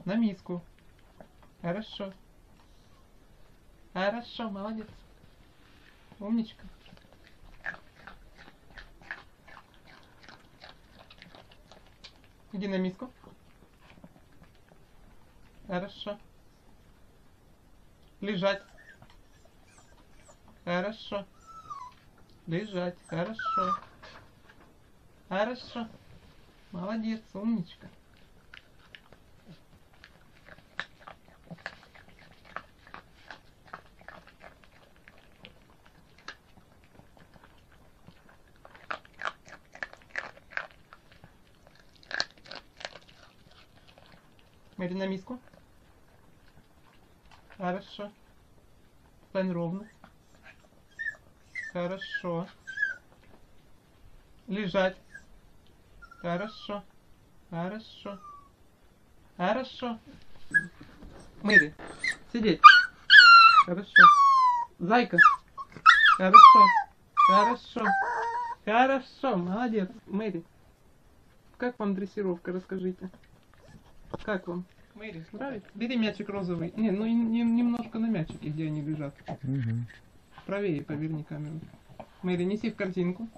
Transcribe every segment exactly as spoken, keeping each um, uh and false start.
На миску. Хорошо. Хорошо, молодец. Умничка. Иди на миску. Хорошо. Лежать. Хорошо. Лежать. Хорошо. Хорошо. Молодец, умничка. Мэри, на миску. Хорошо. Стань ровно. Хорошо. Лежать. Хорошо. Хорошо. Хорошо. Мэри, сидеть. Хорошо. Зайка. Хорошо. Хорошо. Хорошо. Молодец. Мэри, как вам дрессировка? Расскажите. Как вам? Мэри, нравится? Бери мячик розовый. Не, ну не, немножко на мячике, где они лежат. Угу. Правее поверни камеру. Мэри, неси в корзинку.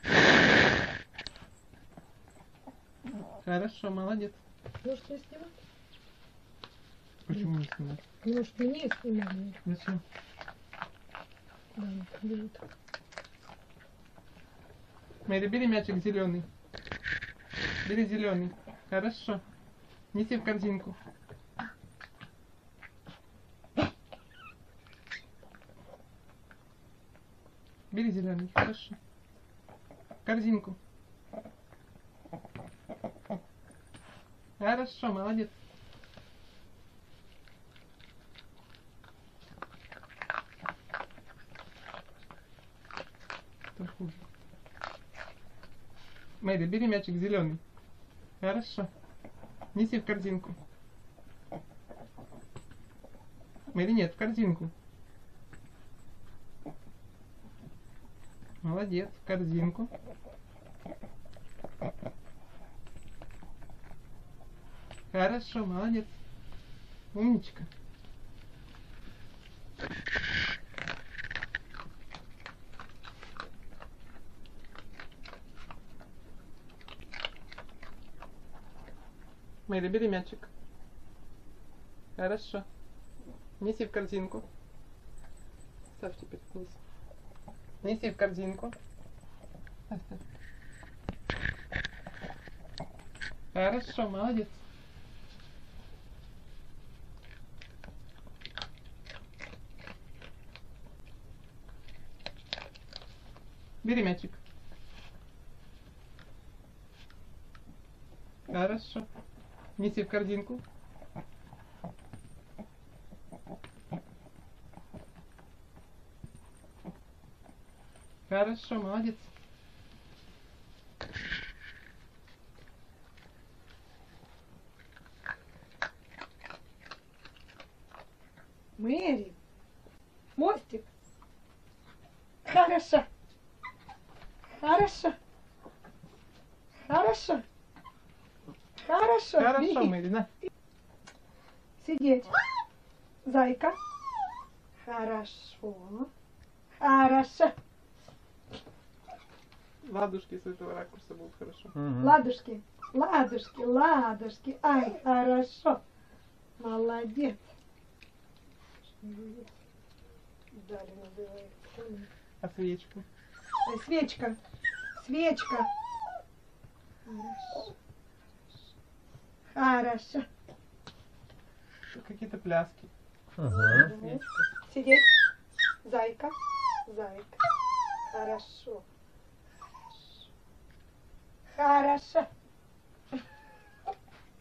Хорошо, молодец. Может, не снимать? Почему не снимать? Может, мне снимать? Зачем? Да, бежит. Мэри, бери мячик зеленый. Бери зеленый. Хорошо. Неси в корзинку. Бери зеленый. Хорошо. Корзинку. Хорошо, молодец. Что хуже? Мэри, бери мячик зеленый. Хорошо. Неси в корзинку. Мэри, нет, в корзинку. Молодец, в корзинку. Хорошо, молодец. Умничка. Мэри, бери мячик. Хорошо. Неси в корзинку. Ставь теперь вниз. Неси в корзинку. Ставь, ставь. Хорошо, молодец. Бери мячик. Хорошо. Неси в корзинку. Хорошо, молодец. Мэри, мостик. Хорошо. Хорошо. Хорошо. Хорошо. Хорошо, Беги. Мэри, на. Сидеть. Зайка. Хорошо. Хорошо. Ладушки с этого ракурса будут хорошо. Угу. Ладушки. Ладушки, ладушки. Ай, хорошо. Молодец. Дали называется. А свечку? Ой, свечка. Свечка. Хорошо. Хорошо. Какие-то пляски. Ага. Свечка. Сидеть. Зайка. Зайка. Хорошо. Хорошо.